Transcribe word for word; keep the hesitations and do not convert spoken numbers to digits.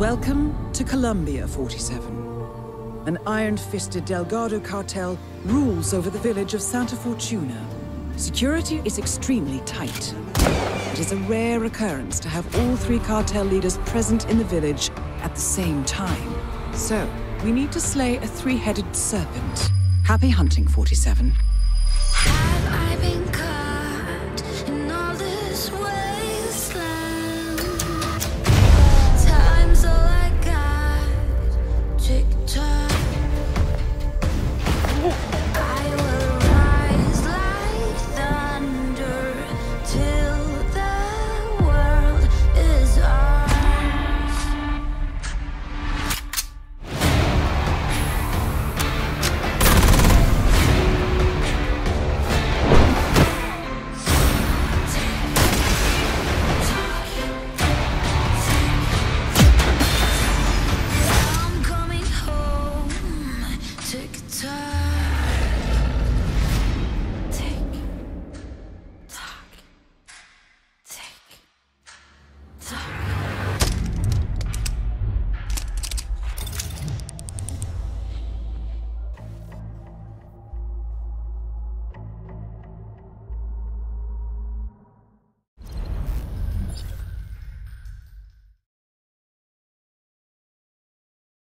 Welcome to Colombia, forty-seven. An iron-fisted Delgado cartel rules over the village of Santa Fortuna. Security is extremely tight. It is a rare occurrence to have all three cartel leaders present in the village at the same time. So, we need to slay a three-headed serpent. Happy hunting, forty-seven.